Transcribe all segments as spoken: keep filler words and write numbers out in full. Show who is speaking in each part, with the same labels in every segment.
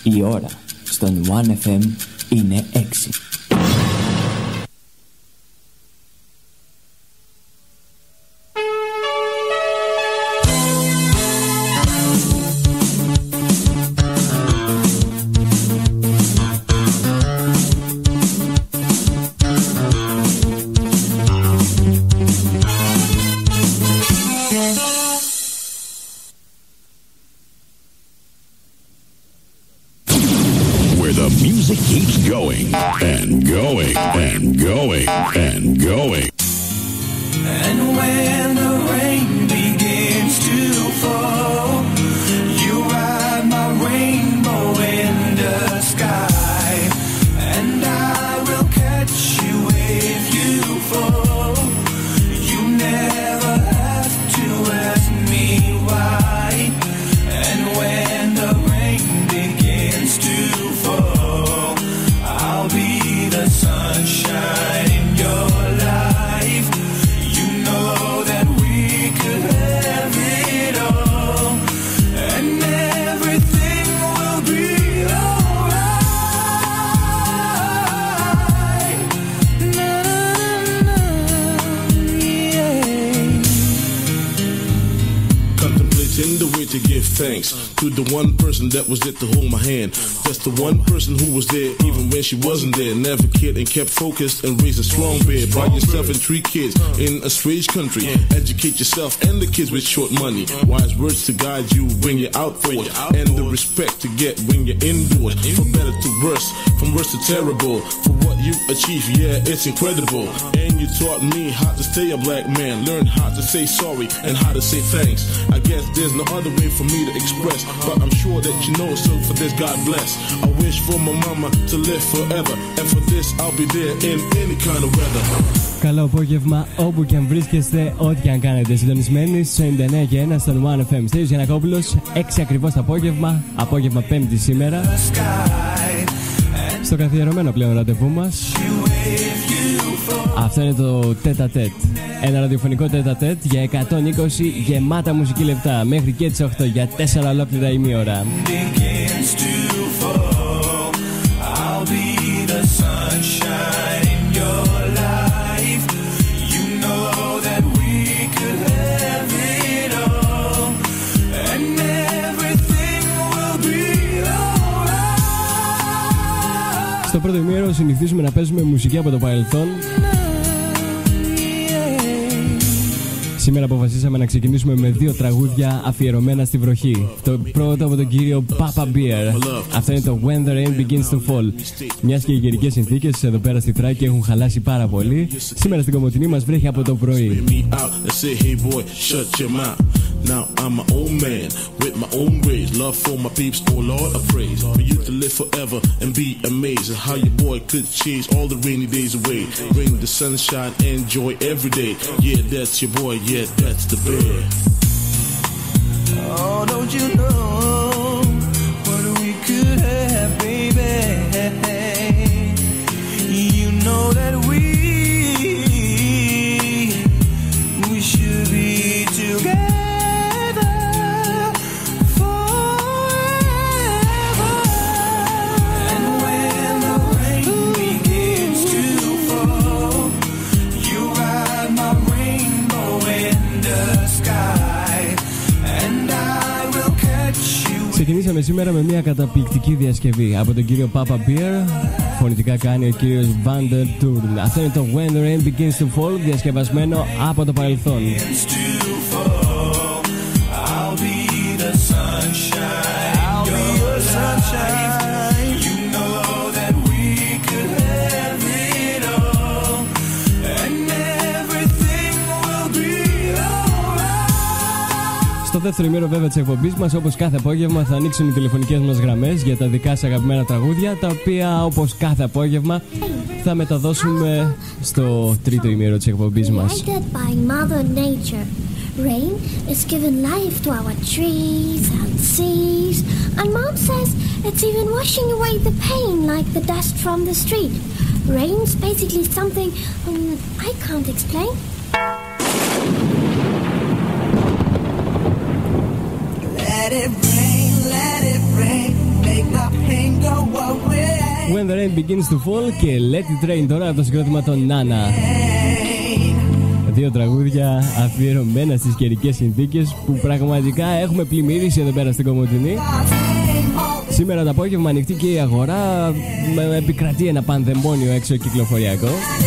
Speaker 1: Η ώρα στον One εφ εμ είναι έξι.
Speaker 2: And going, and going, and going.
Speaker 3: And when the rain begins to fall, you ride my rainbow in the sky, and I will catch you if you fall. You never have to ask me why. And when the rain begins to fall, I'll be the sunshine in your life. You know that we could have it all, and everything will be alright. Na, na, na, yeah.
Speaker 4: Contemplating the way to give thanks to the one person that was there to hold my hand. Just the one person who was there even when she wasn't there. Never cared and kept focused and raised a strong bear. By yourself and three kids in a strange country. Educate yourself and the kids with short money. Wise words to guide you when you're outdoors, and the respect to get when you're indoors. For better to worse, from worse to terrible. For what you achieve, yeah, it's incredible. And you taught me how to stay a black man. Learn how to say sorry and how to say thanks. I guess there's no other way for me to express, but I'm sure that you know, so for this God bless. I wish for my mama to live forever, and for this I'll be there in any kind of weather.
Speaker 5: Καλό απόγευμα όπου και αν βρίσκεστε, ό,τι και αν κάνετε. Συντονισμένοι στο ενενήντα εννέα και ένα στον One εφ εμ. Στέλιος Γιαννακόπουλος, έξι ακριβώς το απόγευμα, απόγευμα Πέμπτη σήμερα. Στο καθιερωμένο πλέον ραντεβού μας. Αυτό είναι το τέτα-τέτ. Ένα ραδιοφωνικό τέτα-τέτ για εκατόν είκοσι γεμάτα μουσική λεπτά μέχρι και τις οκτώ για τέσσερα ολόκληρα ημίωρα. Στο πρώτο ημίωρο συνηθίζουμε να παίζουμε μουσική από το παρελθόν. Σήμερα αποφασίσαμε να ξεκινήσουμε με δύο τραγούδια αφιερωμένα στη βροχή. Το πρώτο από τον κύριο Papa Bear. Αυτό είναι το When the Rain Begins to Fall. Μιας και οι καιρικές συνθήκες εδώ πέρα στη Θράκη έχουν χαλάσει πάρα πολύ, σήμερα στην Κομοτηνή μας βρέχει από το πρωί.
Speaker 4: Now I'm my own man with my own ways. Love for my peeps, oh Lord, I praise for you to live forever and be amazed at how your boy could chase all the rainy days away. Bring the sunshine and joy every day. Yeah, that's your boy, yeah, that's the bear.
Speaker 3: Oh, don't you know what we could have, baby? You know that we we should be together.
Speaker 5: Ξεκινήσαμε σήμερα με μια καταπληκτική διασκευή από τον κύριο Papa Bear. Φωνητικά κάνει ο κύριος Vander Turn. Αυτό είναι το When the Rain Begins to Fall, διασκευασμένο από το παρελθόν. Στο δεύτερο ημίρο βέβαια της εκπομπής μας, όπως κάθε απόγευμα, θα ανοίξουν οι τηλεφωνικές μας γραμμές για τα δικά σας αγαπημένα τραγούδια, τα οποία όπως κάθε απόγευμα θα μεταδώσουμε στο τρίτο ημίρο της εκπομπής μας.
Speaker 6: Rain is given life to our trees and seas, and Mom says it's even washing away the pain like the dust from the street. Rain's basically something um, I can't explain.
Speaker 3: Let it rain, let it rain, make my pain
Speaker 5: When the Rain Begins to Fall και Let It Rain τώρα από το συγκρότημα των Nana. Δύο τραγούδια αφιερωμένα στις καιρικές συνθήκες που πραγματικά έχουμε πλημμυρίσει εδώ πέρα στην Κομοτηνή. Σήμερα το απόγευμα ανοιχτή και η αγορά, επικρατεί ένα πανδαιμόνιο έξω κυκλοφοριακό.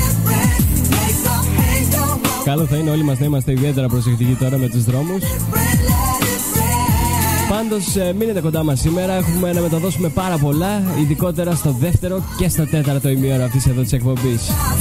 Speaker 5: Καλό θα είναι όλοι μας να είμαστε ιδιαίτερα προσεκτικοί τώρα με τους δρόμους. Πάντως μείνετε κοντά μας σήμερα, έχουμε να μεταδώσουμε πάρα πολλά, ειδικότερα στο δεύτερο και στο τέταρτο ημίωρο αυτής εδώ της εκπομπής.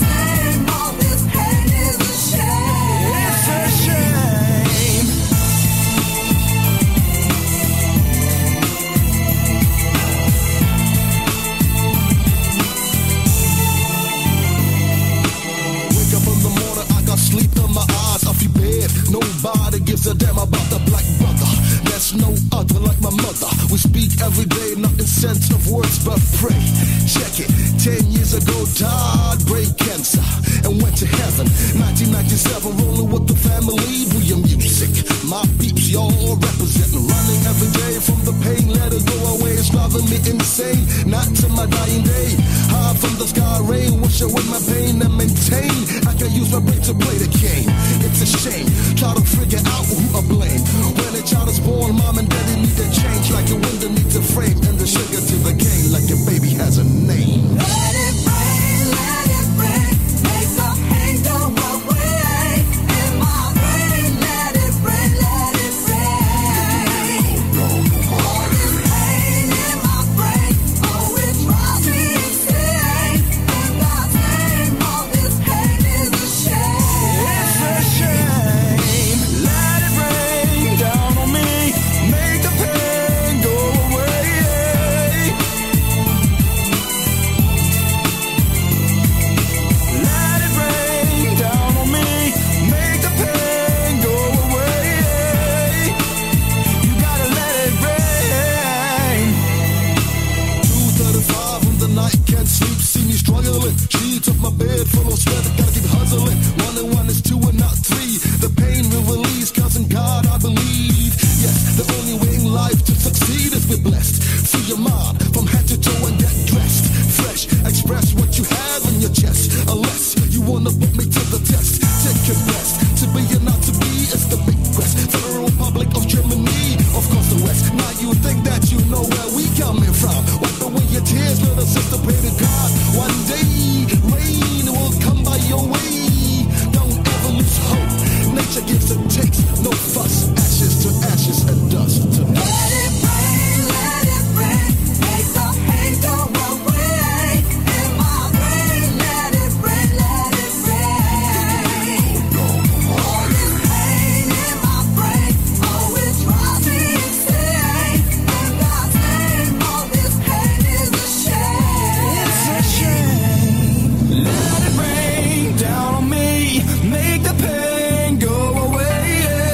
Speaker 7: Nobody gives a damn about the black brother. There's no other like my mother. We speak every day, not in sense of words, but pray. Check it. Ten years ago, died brain cancer and went to heaven. nineteen ninety-seven, rolling with the family. We are music. My peeps, y'all representing. Running every day from the pain. Let it go away. It's driving me insane. Not to my dying day. High from the sky, rain. Wish I with my pain and maintain. I can use my brain to play the game. It's a shame. Try to figure out who I blame. When a child is born, mom and daddy need to change. Like a window needs a frame. And the sugar to the cane. Like your baby has a name.
Speaker 3: Let it rain, let it rain. Make the pain go away. In my brain, let it rain, let it rain. All this pain in my brain. Oh, it drives me insane. In God's name, all this pain is a shame.
Speaker 7: It's a shame. Let it rain down on me. Make the pain go away. Let it rain down on me. Make the pain go away. You gotta let it rain. two thirty-five in the night, can't sleep, see me struggling. Sheets off my bed full of sweat, gotta keep hustling. One and one is two and not three. The pain will release, cause in God I believe. Yes, the only way in life to succeed is be blessed. Free your mind from head to toe and get dressed. Fresh, express what you have in your chest. Unless you wanna put me to the test. Take your best, to be or not to be is the big quest. Federal Republic of Germany, of course the West. Now you think that you know where we coming from. Wipe away your tears, little sister, pray to God. One day, rain will come by your way. Don't ever lose hope. Nature gives and takes, no fuss. Ashes to ashes and dust to dust.
Speaker 3: Let it rain, let it rain. Make the pain go away. In my brain, let it rain, let it rain. All this pain in my brain. Oh, it drives me insane. In God's name, all this pain is a shame.
Speaker 7: It's a shame. Let it rain down on me. Make the pain go away.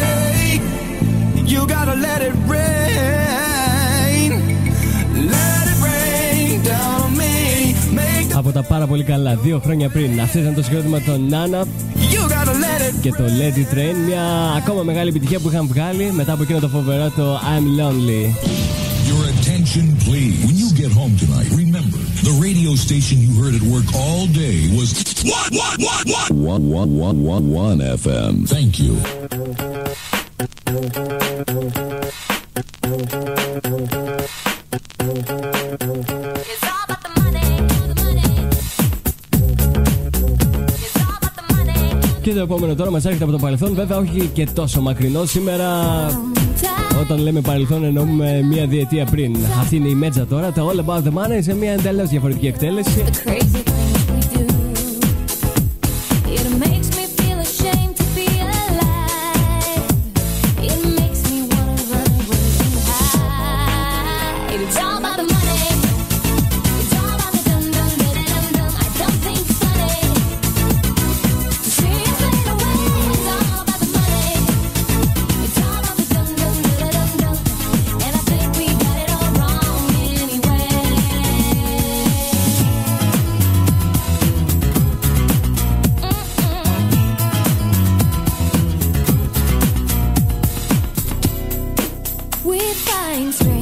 Speaker 7: You gotta let it rain. Let it rain down on me. Make the
Speaker 5: Από τα πάρα πολύ καλά, δύο χρόνια πριν. Αυτό ήταν το συγκρότημα των Nana
Speaker 7: You gotta let it
Speaker 5: και το Let It Rain. Μια ακόμα μεγάλη επιτυχία που είχαν βγάλει μετά από εκείνο το φοβερό το I'm Lonely.
Speaker 2: Your attention, please. When you get home tonight, remember the radio station you heard at work all day was one, one, one, one, one, one, one, one, one F M. Thank you.
Speaker 3: It's all about the money, the money. It's all about the money.
Speaker 5: Και το επόμενο τώρα μας έρχεται από το παρελθόν, βέβαια όχι και τόσο μακρινό. Σήμερα, όταν λέμε παρελθόν, εννοούμε μία διετία πριν. Αυτή είναι η Μέτζα τώρα, το All About the Money, σε μία εντελώς διαφορετική εκτέλεση.
Speaker 6: Crazy things we do. It makes me feel ashamed to be alive. It makes me wanna run away and hide. It's all about the money. It's all about the dum dum dum dum dum. I don't think it's funny to see it fade away. It's all about the money. It's all about the dum dum dum dum dum. And I think we got it all wrong anyway. We find strength.